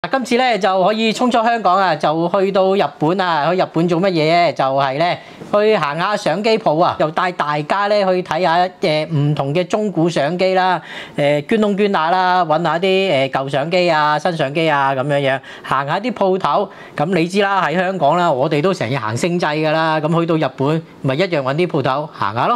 今次咧就可以衝出香港啊，就去到日本啊！去日本做乜嘢咧？就係咧去行下相機鋪啊，又帶大家咧去睇下唔同嘅中古相機啦，捐窿捐罅啦，揾下啲舊相機啊、新相機啊咁樣樣，行下啲鋪頭。咁你知啦，喺香港啦，我哋都成日行星際㗎啦，咁去到日本咪一樣揾啲鋪頭行下咯。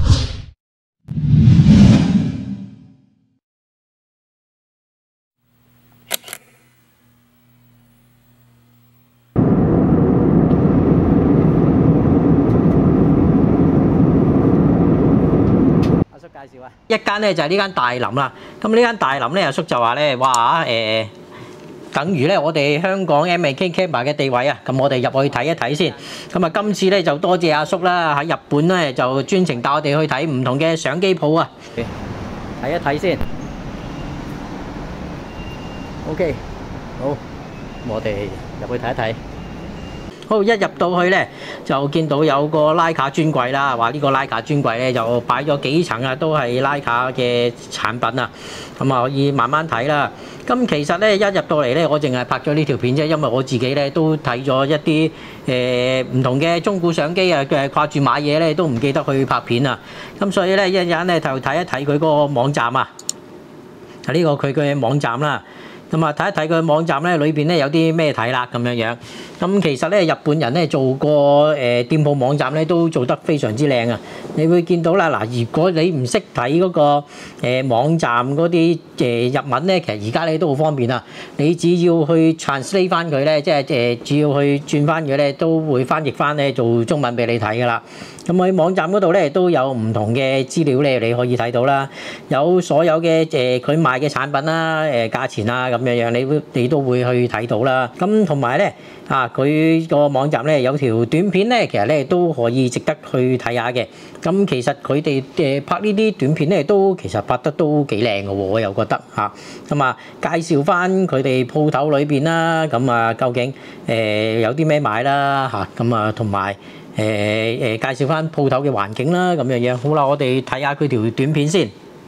介紹啊，一間咧就係呢間大林啦。咁呢間大林咧，阿叔就話咧，哇等於咧我哋香港 M&K Camera 嘅地位啊。咁我哋入去睇一睇先。咁啊，今次咧就多謝阿叔啦，喺日本咧就專程帶我哋去睇唔同嘅相機鋪啊。睇一睇先。OK， 好，我哋入去睇一睇。好，一入到去咧，就見到有個徠卡專櫃啦。話呢個徠卡專櫃咧就擺咗幾層啊，都係徠卡嘅產品啊。咁啊，可以慢慢睇啦。咁其實咧一入到嚟咧，我淨係拍咗呢條片啫，因為我自己咧都睇咗一啲唔同嘅中古相機啊，掛住買嘢咧都唔記得去拍片啊。咁所以咧一陣咧就睇一睇佢個網站啊。呢個佢嘅網站啦。咁啊，睇一睇佢網站咧，裏邊咧有啲咩睇啦咁樣樣。咁其實咧，日本人咧做過店鋪網站咧，都做得非常之靚啊！你會見到啦，嗱，如果你唔識睇嗰個網站嗰啲日文咧，其實而家咧都好方便啊！你只要去 translate 翻佢咧，即係只要去轉翻佢咧，都會翻譯翻咧做中文俾你睇噶啦。咁喺網站嗰度咧都有唔同嘅資料咧，你可以睇到啦，有所有嘅佢賣嘅產品啦、價錢啊咁樣樣，你都會去睇到啦。咁同埋咧佢個網站咧有條短片咧，其實咧都可以值得去睇下嘅。咁其實佢哋拍呢啲短片咧，都其實拍得都幾靚嘅喎，我又覺得嚇。咁啊，介紹翻佢哋鋪頭裏邊啦，咁啊究竟有啲咩買啦嚇，咁啊同埋介紹翻鋪頭嘅環境啦，咁樣樣。好啦，我哋睇下佢條短片先。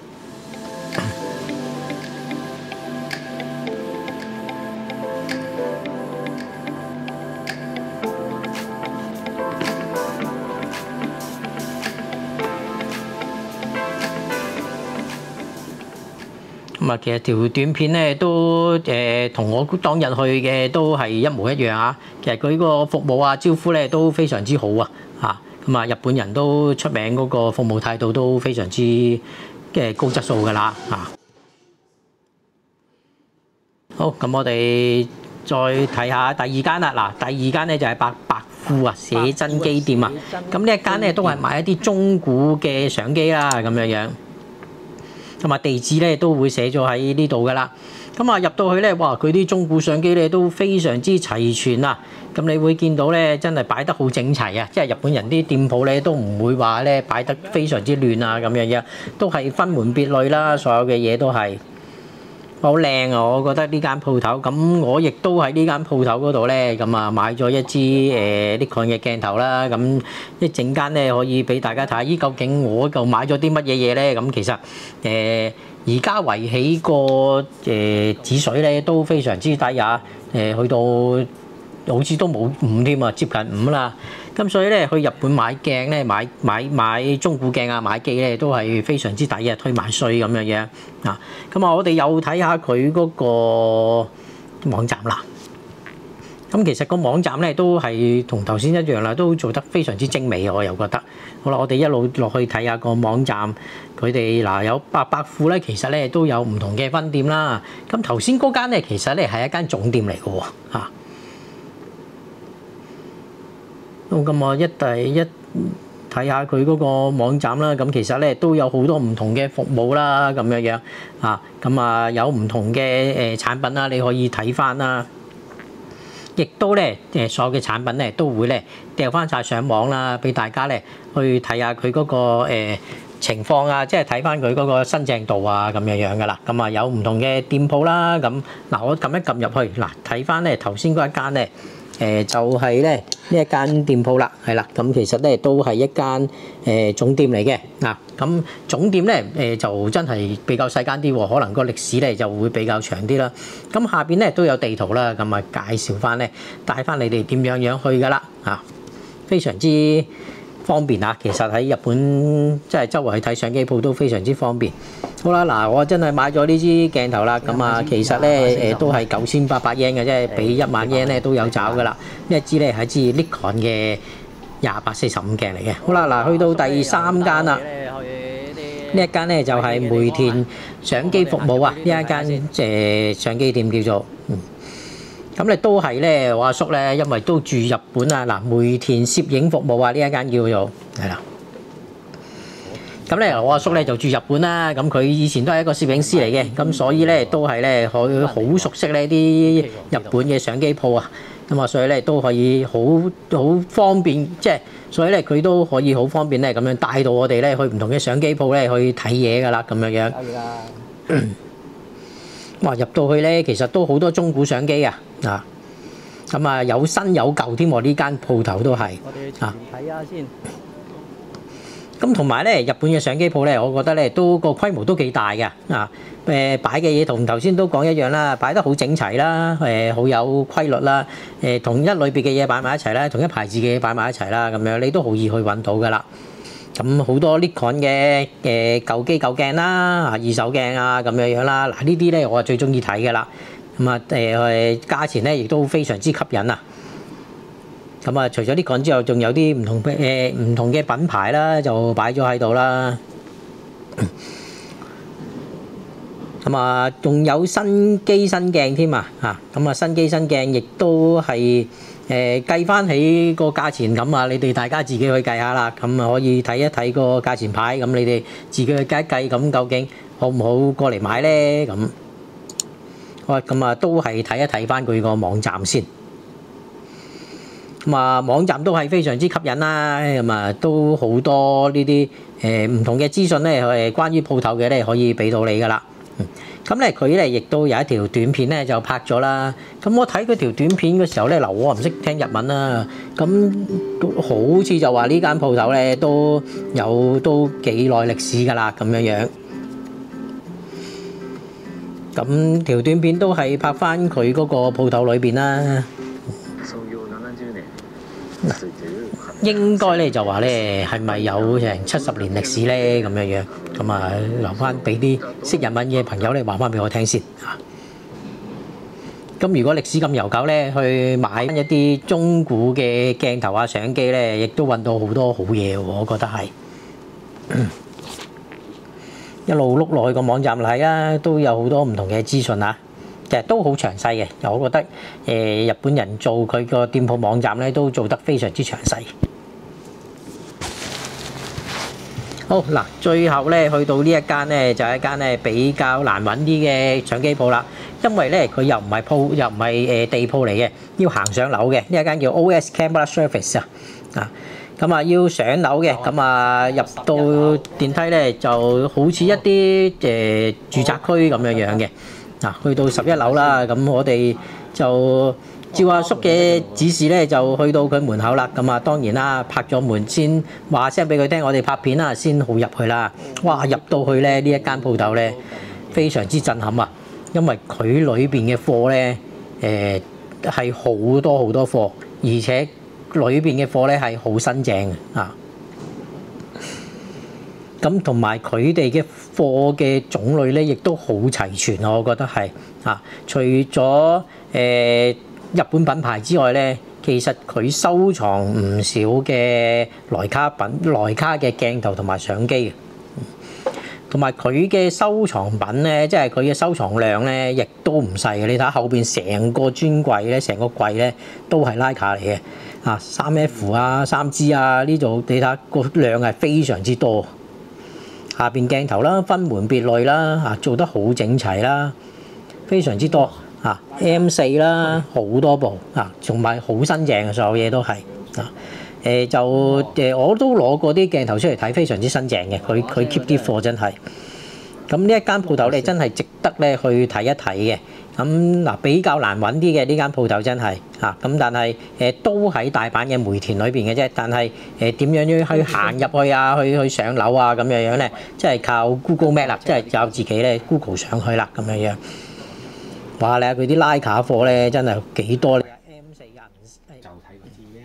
咁啊，其實條短片咧都同我當日去嘅都係一模一樣啊。其實佢個服務啊、招呼咧都非常之好啊。咁啊，日本人都出名嗰個服務態度都非常之高質素㗎啦。好，咁我哋再睇下第二間啦。嗱，第二間咧就係百富啊寫真機店啊。咁呢一間咧都係賣一啲中古嘅相機啦，咁樣樣。同埋地址咧都會寫咗喺呢度噶啦。咁啊入到去咧，哇！佢啲中古相機咧都非常之齊全啊。咁你會見到咧，真係擺得好整齊啊！即係日本人啲店鋪咧都唔會話咧擺得非常之亂啊咁樣樣，都係分門別類啦。所有嘅嘢都係好靚啊！我覺得呢間鋪頭。咁我亦都喺呢間鋪頭嗰度咧，咁啊買咗一支Nikon嘅鏡頭啦。咁一陣間咧可以俾大家睇下，究竟我就買咗啲乜嘢嘢咧？咁其實而家圍起個止水咧都非常之低啊！去到好似都冇5添啊，接近5啦。咁所以咧去日本買鏡咧，買中古鏡啊，買機咧都係非常之抵啊，推埋稅咁樣嘢啊。咁啊，我哋又睇下佢嗰個網站啦。咁其實個網站咧都係同頭先一樣啦，都做得非常之精美，我又覺得。好啦，我哋一路落去睇下個網站，佢哋嗱有百富咧，其實咧都有唔同嘅分店啦。咁頭先嗰間咧，其實咧係一間總店嚟嘅喎嚇。咁我一睇下佢嗰個網站啦，咁其實咧都有好多唔同嘅服務啦，咁樣樣啊，咁啊有唔同嘅產品啦，你可以睇翻啦。亦都咧所有嘅產品咧都會咧掉翻晒上網啦，俾大家咧去睇下佢嗰個情況啊，即係睇翻佢嗰個新淨度啊，咁樣樣噶啦。咁啊有唔同嘅店鋪啦，咁嗱我撳一撳入去嗱，睇翻咧頭先嗰一間咧。 就係咧呢一間店鋪啦，係啦，咁其實咧都係一間總店嚟嘅嗱。咁總店咧就真係比較細間啲喎，可能個歷史咧就會比較長啲啦。咁下邊咧都有地圖啦，咁啊介紹翻咧，帶翻你哋點樣去噶啦嚇，非常之方便啊！其實喺日本即係周圍去睇相機鋪都非常之方便。好啦，嗱，我真係買咗呢支鏡頭啦，咁啊其實咧都係9800 yen 嘅啫，俾1萬 yen 咧都有找噶啦。呢一支咧係一支 Nikon 嘅28-45鏡嚟嘅。好啦，嗱，去到第3間啦，呢一間咧就係梅田相機服務啊，呢一間相機店叫做咁咧都係咧，我阿叔咧，因為都住日本啊，嗱，梅田攝影服務啊，呢一間叫做係啦。咁咧，我阿叔咧就住日本啦，咁佢以前都係一個攝影師嚟嘅，咁所以咧都係咧佢好熟悉呢啲日本嘅相機鋪啊，咁啊，所以咧都可以好方便，即係所以咧佢都可以好方便咧咁樣帶到我哋咧去唔同嘅相機鋪咧去睇嘢噶啦，咁樣樣。哇！入到去咧，其實都好多中古相機啊，咁啊有新有舊添喎，呢間鋪頭都係啊。睇下先。咁同埋咧，日本嘅相機鋪咧，我覺得咧都個規模都幾大嘅啊。擺嘅嘢同頭先都講一樣啦，擺得好整齊啦，好有規律啦。同一類別嘅嘢擺埋一齊啦，同一牌子嘅嘢擺埋一齊啦，咁樣你都好易去揾到噶啦。咁好多 Nikon 嘅舊機舊鏡啦，二手鏡啊咁樣啦。嗱呢啲咧我係最中意睇嘅啦。咁啊價錢咧亦都非常之吸引啊。咁啊除咗 Nikon之後，仲有啲唔同嘅品牌啦，就擺咗喺度啦。咁啊仲有新機新鏡添啊嚇！咁啊新機新鏡亦都係計翻起個價錢咁啊，你哋大家自己去計下啦。咁啊可以睇一睇個價錢牌，咁你哋自己去計一計，咁究竟好唔好過嚟買咧？咁好，咁啊都係睇一睇翻佢個網站先。咁啊網站都係非常之吸引啦。咁啊都好多呢啲唔同嘅資訊咧，關於鋪頭嘅咧可以俾到你噶啦。咁咧佢咧亦都有一條短片咧就拍咗啦。咁我睇嗰條短片嘅時候咧，嗱我唔識聽日文啦，咁好似就話呢間鋪頭咧都幾耐歷史㗎啦，咁樣樣。咁條短片都係拍翻佢嗰個鋪頭裏邊啦。應該咧就話咧係咪有成70年歷史咧咁樣樣，咁啊留翻俾啲識日文嘅朋友咧話翻俾我聽先嚇。咁如果歷史咁悠久咧，去買一啲中古嘅鏡頭啊相機咧，亦都揾到好多好嘢喎，我覺得係。一路碌落去個網站睇啊，都有好多唔同嘅資訊啊。其實都好詳細嘅，我覺得日本人做佢個店鋪網站咧都做得非常之詳細。好嗱，最後咧去到呢一間咧就係一間咧比較難揾啲嘅相機鋪啦，因為咧佢又唔係鋪又唔係地鋪嚟嘅，要行上樓嘅。呢一間叫 OS Camera Service 啊，咁啊要上樓嘅，咁啊入到電梯咧就好似一啲住宅區咁樣樣嘅。嗱，去到11樓啦，咁我哋就照阿叔嘅指示咧，就去到佢門口啦。咁啊，當然啦，拍咗門先話聲俾佢聽，我哋拍片啦，先好入去啦。哇，入到去咧呢一間鋪頭咧，非常之震撼啊！因為佢裏邊嘅貨咧，係好多好多貨，而且裏邊嘅貨咧係好新淨啊！咁同埋佢哋嘅貨嘅種類咧，亦都好齊全，我覺得係啊。除咗日本品牌之外咧，其實佢收藏唔少嘅徠卡嘅鏡頭同埋相機嘅，同埋佢嘅收藏品咧，即係佢嘅收藏量咧，亦都唔細嘅。你睇下後邊成個專櫃咧，成個櫃咧都係徠卡嚟嘅啊，3F 啊、3G 啊，呢度你睇下個量係非常之多。下邊鏡頭啦，分門別類啦，嚇做得好整齊啦，非常之多嚇。M4 啦，好多部嚇，同埋好新淨嘅，所有嘢都係啊。我都攞過啲鏡頭出嚟睇，非常之新淨嘅。佢 keep 啲貨真係。咁呢一間鋪頭咧，真係值得咧去睇一睇嘅。 咁嗱比較難揾啲嘅呢間鋪頭真係嚇，咁但係都喺大阪嘅梅田裏邊嘅啫。但係點樣去行入去啊？去上樓啊咁樣咧，即係靠 Google Map 啦，即係靠自己咧 Google 上去啦咁樣。哇！你睇佢啲拉卡貨咧，真係幾多咧 ？M4銀就睇佢啲咩？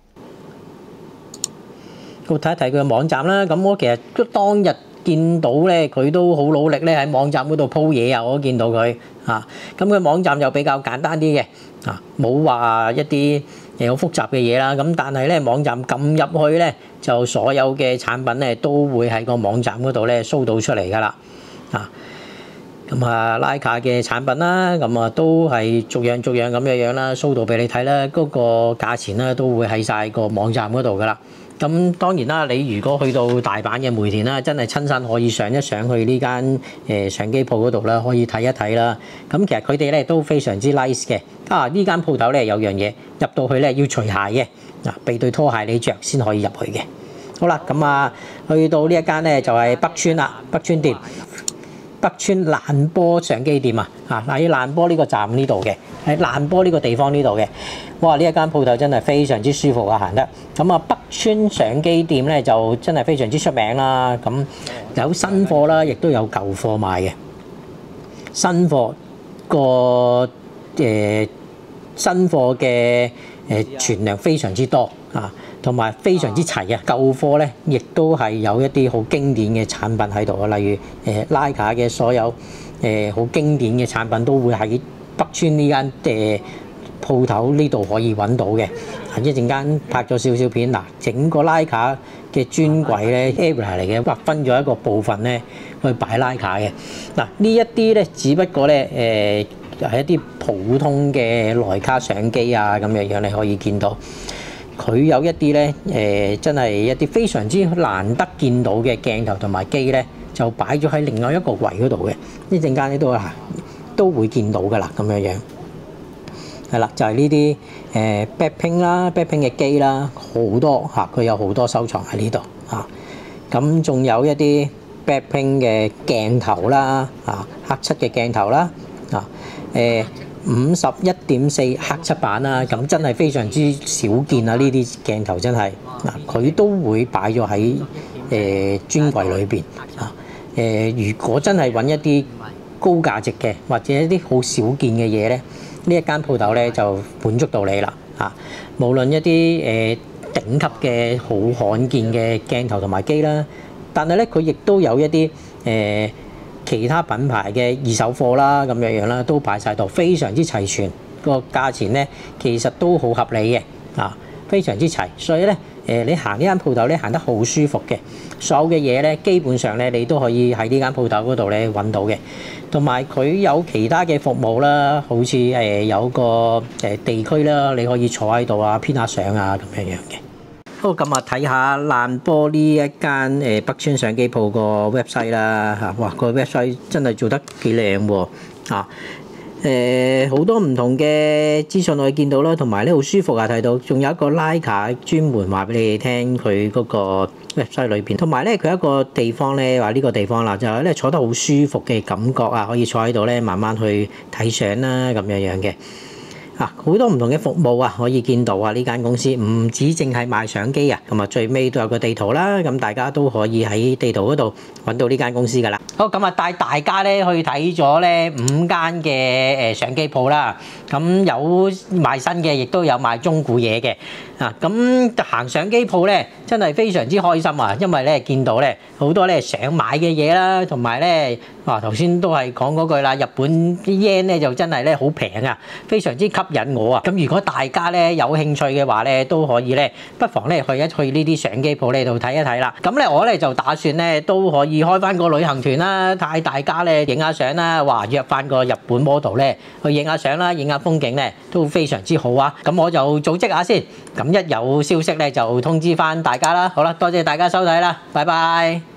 我睇一睇佢嘅網站啦。咁我其實當日見到咧，佢都好努力咧喺網站嗰度鋪嘢啊！我都見到佢啊。咁佢網站就比較簡單啲嘅啊，冇話一啲好複雜嘅嘢啦。咁但係咧，網站撳入去咧，就所有嘅產品咧都會喺個網站嗰度咧 show 到出嚟㗎啦啊。咁啊，拉卡嘅產品啦，咁啊都係逐樣咁樣啦 show 到俾你睇啦。嗰個價錢咧都會喺晒個網站嗰度㗎啦。咁當然啦，你如果去到大阪嘅梅田啦，真係親身可以上一上去呢間相機鋪嗰度啦，可以睇一睇啦。咁其實佢哋咧都非常之 nice 嘅。呢間鋪頭咧有樣嘢入到去咧要除鞋嘅，俾對拖鞋你着先可以入去嘅。好啦，咁啊去到呢一間咧就係北村啦，北村店。北村難波相機店啊，喺難波呢個站呢度嘅，喺難波呢個地方呢度嘅。哇！呢一間鋪頭真係非常之舒服啊，行得。咁啊，北村相機店咧就真係非常之出名啦。咁有新貨啦，亦都有舊貨賣嘅。新貨新貨嘅存量非常之多啊，同埋非常之齊啊！舊貨咧，亦都係有一啲好經典嘅產品喺度啊，例如拉卡嘅所有好經典嘅產品都會喺北村呢間鋪頭呢度可以揾到嘅。一陣間拍咗少少片，嗱，整個拉卡嘅專櫃咧 area 嚟嘅，劃分咗一個部分咧去擺拉卡嘅。嗱，呢一啲咧，只不過咧係一啲普通嘅徠卡相機啊咁樣你可以見到。佢有一啲咧真係一啲非常之難得見到嘅鏡頭同埋機咧，就擺咗喺另外一個櫃嗰度嘅。一陣間咧都會見到㗎啦，咁樣。係啦，就係呢啲backping 啦 ，backping 嘅機啦，好多嚇，佢有好多收藏喺呢度嚇。咁仲有一啲 backping 嘅鏡頭啦，黑漆嘅鏡頭啦，51.4黑漆版啦，咁真係非常之少見啊！呢啲鏡頭真係佢都會擺咗喺專櫃裏邊啊。如果真係揾一啲高價值嘅或者一啲好少見嘅嘢咧，呢一間鋪頭咧就滿足到你啦嚇。無論一啲頂級嘅好罕見嘅鏡頭同埋機啦，但係咧佢亦都有一啲其他品牌嘅二手貨啦，咁樣啦，都擺晒度，非常之齊全。個價錢咧其實都好合理嘅啊，非常之齊。所以咧你行呢間鋪頭咧行得好舒服嘅，所有嘅嘢咧基本上咧你都可以喺呢間鋪頭嗰度咧揾到嘅。同埋佢有其他嘅服務啦，好似有個地區啦，你可以坐喺度啊，編下相啊咁樣嘅。好，咁啊睇下難波呢一間北村相機鋪個 website 啦嚇，哇個 website 真係做得幾靚喎啊！好多唔同嘅資訊我哋見到啦，同埋咧好舒服啊，睇到仲有一個拉卡專門話俾你哋聽佢嗰個 website 裏邊，同埋咧佢一個地方咧話呢個地方啦，就係咧坐得好舒服嘅感覺啊，可以坐喺度咧慢慢去睇相啦咁樣嘅。好多唔同嘅服務啊，可以見到啊！呢間公司唔止淨係賣相機啊，咁啊最尾都有個地圖啦，咁大家都可以喺地圖嗰度揾到呢間公司噶啦。好，咁啊帶大家咧去睇咗咧5間嘅相機鋪啦，咁有賣新嘅，亦都有賣中古嘢嘅。咁行相機鋪咧真係非常之開心啊，因為咧見到咧好多咧想買嘅嘢啦，同埋咧頭先都係講嗰句啦，日本啲 yen 咧就真係咧好平啊，非常之吸引我啊！咁如果大家咧有興趣嘅話咧，都可以咧不妨咧去一去呢啲相機鋪呢度睇一睇啦。咁咧我咧就打算咧都可以開翻個旅行團啦，帶大家咧影下相啦，約翻個日本 model 咧去影下相啦，影下風景咧都非常之好啊！咁我就組織下先，咁一有消息咧就通知翻大家啦。好啦，多謝大家收睇啦，拜拜。